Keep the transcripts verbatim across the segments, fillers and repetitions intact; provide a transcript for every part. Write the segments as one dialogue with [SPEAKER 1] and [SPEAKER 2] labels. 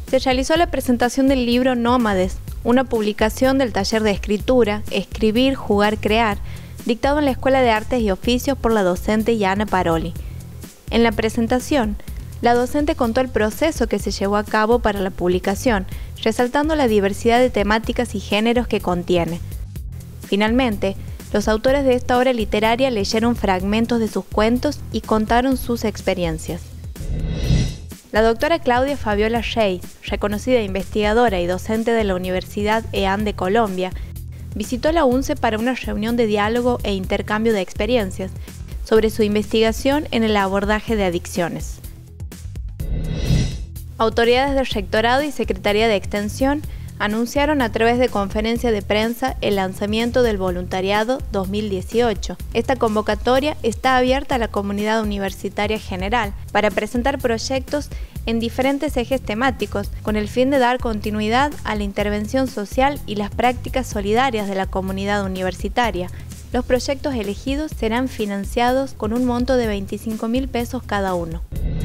[SPEAKER 1] se realizó la presentación del libro Nómades, una publicación del taller de escritura, Escribir, Jugar, Crear, dictado en la Escuela de Artes y Oficios por la docente Yana Paroli. En la presentación, la docente contó el proceso que se llevó a cabo para la publicación, resaltando la diversidad de temáticas y géneros que contiene. Finalmente, los autores de esta obra literaria leyeron fragmentos de sus cuentos y contaron sus experiencias. La doctora Claudia Fabiola Rey, reconocida investigadora y docente de la Universidad E A N de Colombia, visitó la UNCE para una reunión de diálogo e intercambio de experiencias sobre su investigación en el abordaje de adicciones. Autoridades del Rectorado y Secretaría de Extensión anunciaron a través de conferencia de prensa el lanzamiento del Voluntariado dos mil dieciocho. Esta convocatoria está abierta a la comunidad universitaria general para presentar proyectos en diferentes ejes temáticos con el fin de dar continuidad a la intervención social y las prácticas solidarias de la comunidad universitaria. Los proyectos elegidos serán financiados con un monto de veinticinco mil pesos cada uno.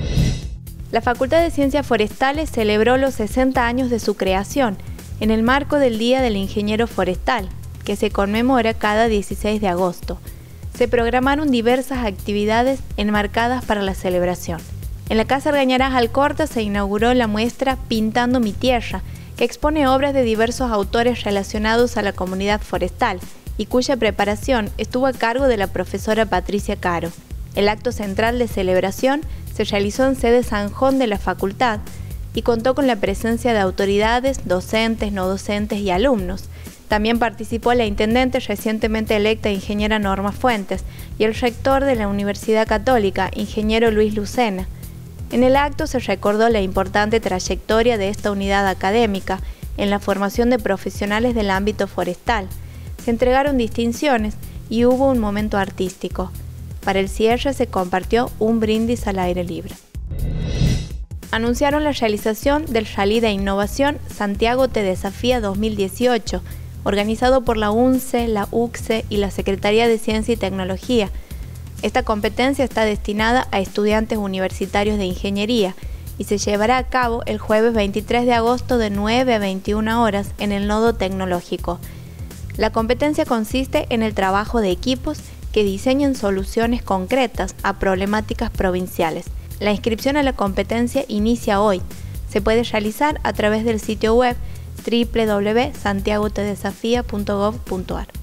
[SPEAKER 1] La Facultad de Ciencias Forestales celebró los sesenta años de su creación en el marco del Día del Ingeniero Forestal, que se conmemora cada dieciséis de agosto. Se programaron diversas actividades enmarcadas para la celebración. En la Casa Argañarás Alcorta se inauguró la muestra Pintando mi Tierra, que expone obras de diversos autores relacionados a la comunidad forestal y cuya preparación estuvo a cargo de la profesora Patricia Caro. El acto central de celebración se realizó en sede Sanjón de la facultad y contó con la presencia de autoridades, docentes, no docentes y alumnos. También participó la intendente recientemente electa ingeniera Norma Fuentes y el rector de la Universidad Católica, ingeniero Luis Lucena. En el acto se recordó la importante trayectoria de esta unidad académica en la formación de profesionales del ámbito forestal. Se entregaron distinciones y hubo un momento artístico. Para el cierre se compartió un brindis al aire libre. Anunciaron la realización del Rally de Innovación Santiago Te Desafía dos mil dieciocho, organizado por la UNCE, la UCSE y la Secretaría de Ciencia y Tecnología. Esta competencia está destinada a estudiantes universitarios de ingeniería y se llevará a cabo el jueves veintitrés de agosto de nueve a veintiuna horas en el Nodo Tecnológico. La competencia consiste en el trabajo de equipos que diseñen soluciones concretas a problemáticas provinciales. La inscripción a la competencia inicia hoy. Se puede realizar a través del sitio web doble u doble u doble u punto santiago te desafía punto gob punto ar.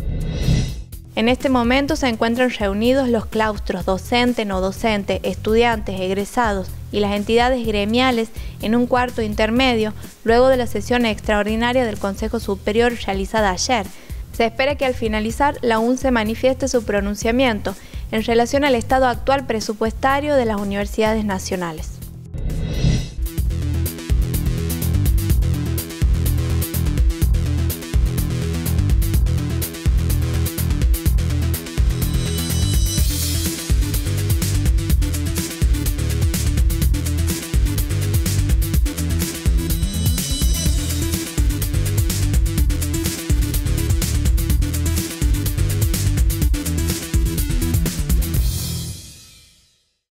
[SPEAKER 1] En este momento se encuentran reunidos los claustros docente, no docente, estudiantes, egresados y las entidades gremiales en un cuarto intermedio luego de la sesión extraordinaria del Consejo Superior realizada ayer. Se espera que al finalizar la UNCE manifieste su pronunciamiento en relación al estado actual presupuestario de las universidades nacionales.